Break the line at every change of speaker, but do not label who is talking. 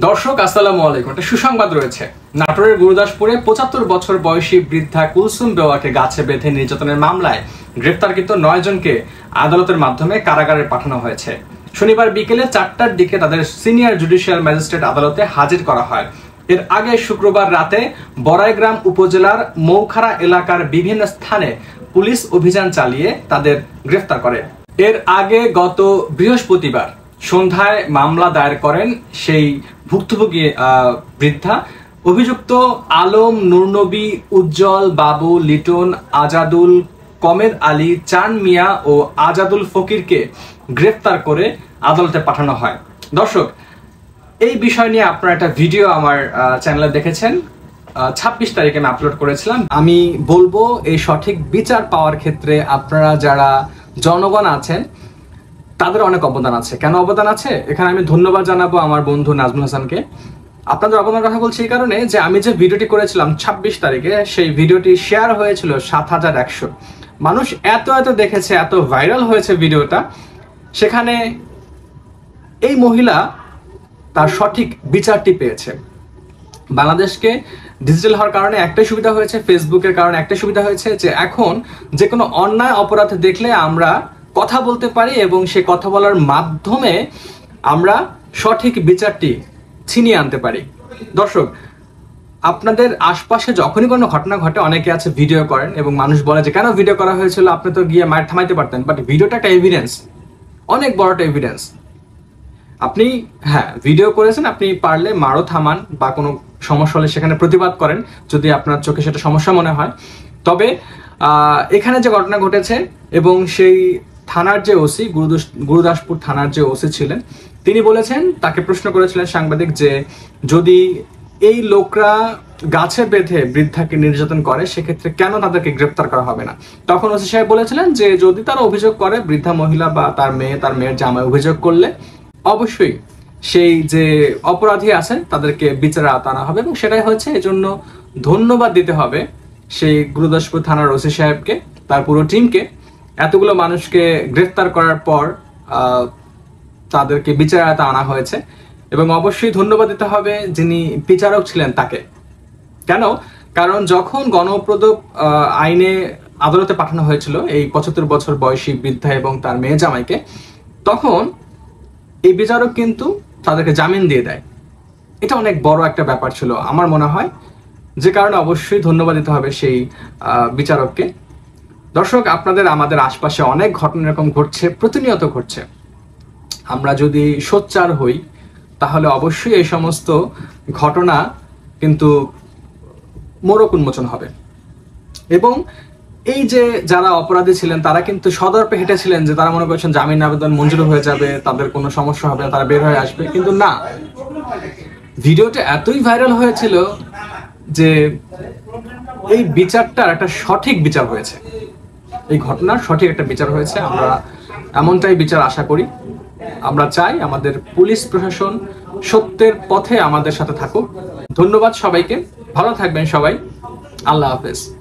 দর্শক আসসালামু আলাইকুম। একটা সুসংবাদ রয়েছে। নাটোরের গুরুদাসপুরে ৭৫ বছর বয়সী বৃদ্ধা কুলসুম বেওয়াকে গাছে বেঁধে নির্যাতনের মামলায় গ্রেফতারকৃত ৯ জনকে আদালতের মাধ্যমে কারাগারে পাঠানো হয়েছে। শনিবার বিকেলে ৪টার দিকে তাদের সিনিয়র জুডিশিয়াল ম্যাজিস্ট্রেট আদালতে হাজির করা হয়। এর আগে শুক্রবার রাতে বড়াইগ্রাম উপজেলার মৌখারা এলাকার বিভিন্ন স্থানে পুলিশ অভিযান চালিয়ে তাদের গ্রেফতার করে। এর আগে গত বৃহস্পতিবার সন্ধ্যায় মামলা দায়ের করেন সেই ভুক্তভোগী বৃদ্ধা। অভিযুক্ত আলম, নুরনবী, উজ্জ্বল, বাবু, লিটন, আজাদুল, কমেদ আলী, চান মিয়া ও আজাদুল ফকিরকে গ্রেফতার করে আদালতে পাঠানো হয়। দর্শক, এই বিষয় নিয়ে আপনারা একটা ভিডিও আমার চ্যানেলে দেখেছেন। ২৬ তারিখে আমি আপলোড করেছিলাম। আমি বলবো এই সঠিক বিচার পাওয়ার ক্ষেত্রে আপনারা যারা জনগণ আছেন তাদের অনেক অবদান আছে। কেন অবদান আছে? এখানে আমি ধন্যবাদ জানাবো আমার বন্ধু নাজমুল হাসানকে। আপনাদের অবদানের কথা বলছি এই কারণে যে আমি যে ভিডিওটি করেছিলাম ২৬ তারিখে, সেই ভিডিওটি শেয়ার হয়েছিল ৭১০০ মানুষ। এত দেখেছে, এত ভাইরাল হয়েছে ভিডিওটা। সেখানে এই মহিলা তার সঠিক বিচারটি পেয়েছে। বাংলাদেশকে ডিজিটাল হওয়ার কারণে একটাই সুবিধা হয়েছে, ফেসবুকের কারণে একটাই সুবিধা হয়েছে যে এখন যে কোনো অন্যায় অপরাধ দেখলে আমরা কথা বলতে পারি এবং সে কথা বলার মাধ্যমে আমরা সঠিক বিচারটি ছিনিয়ে আনতে পারি। দর্শক, আপনাদের আশপাশে যখনই কোনো ঘটনা ঘটে, অনেকে আছে ভিডিও করেন এবং মানুষ বলে যে কেন ভিডিও করা হয়েছিল, আপনি তো গিয়ে মায়ের থামাইতে পারতেন। বাট ভিডিওটা একটা এভিডেন্স, অনেক বড় একটা এভিডেন্স। আপনি ভিডিও করেছেন, আপনি পারলে মারও থামান বা কোনো সমস্যা হলে সেখানে প্রতিবাদ করেন যদি আপনার চোখে সেটা সমস্যা মনে হয়। তবে এখানে যে ঘটনা ঘটেছে এবং সেই থানার যে ওসি, গুরুদাসপুর থানার যে ওসি ছিলেন, তিনি বলেছেন, তাকে প্রশ্ন করেছিলেন সাংবাদিক যে যদি এই লোকরা গাছে বেঁধে বৃদ্ধাকে নির্যাতন করে সেক্ষেত্রে কেন তাদেরকে গ্রেপ্তার করা হবে না। তখন ওসি সাহেব বলেছিলেন যে যদি তারা অভিযোগ করে, বৃদ্ধা মহিলা বা তার মেয়ের জামাই অভিযোগ করলে অবশ্যই সেই যে অপরাধী আছেন তাদেরকে বিচারে আনা হবে এবং সেটাই হচ্ছে। এজন্য ধন্যবাদ দিতে হবে সেই গুরুদাসপুর থানার ওসি সাহেবকে, তার পুরো টিমকে। এতগুলো মানুষকে গ্রেফতার করার পর তাদেরকে বিচারে আনা হয়েছে এবং অবশ্যই ধন্যবাদ দিতে হবে যিনি বিচারক ছিলেন তাকে। কেন? কারণ যখন গণপ্রদোপ আইনে আদালতে পাঠানো হয়েছিল এই ৭৫ বছর বয়সী বৃদ্ধা এবং তার মেয়ে জামাইকে, তখন এই বিচারক কিন্তু তাদেরকে জামিন দিয়ে দেয়। এটা অনেক বড় একটা ব্যাপার ছিল আমার মনে হয়, যে কারণে অবশ্যই ধন্যবাদ দিতে হবে সেই বিচারককে। দর্শক, আমাদের আশপাশে অনেক ঘটনা এরকম ঘটছে, প্রতিনিয়ত ঘটছে। আমরা যদি সোচ্চার হই তাহলে অবশ্যই এই সমস্ত ঘটনা কিন্তু মোড়ক উন্মোচন হবে। এবং এই যে যারা অপরাধী ছিলেন তারা কিন্তু সদর্পে হেঁটেছিলেন যে তারা মনে করছেন জামিন আবেদন মঞ্জুর হয়ে যাবে, তাদের কোনো সমস্যা হবে না, তারা বের হয়ে আসবে। কিন্তু না, ভিডিওটা এতই ভাইরাল হয়েছিল যে এই বিচারটার একটা সঠিক বিচার হয়েছে, এই ঘটনার সঠিক একটা বিচার হয়েছে। আমরা এমনটাই বিচার আশা করি। আমরা চাই আমাদের পুলিশ প্রশাসন সত্যের পথে আমাদের সাথে থাকুক। ধন্যবাদ সবাইকে, ভালো থাকবেন সবাই। আল্লাহ হাফেজ।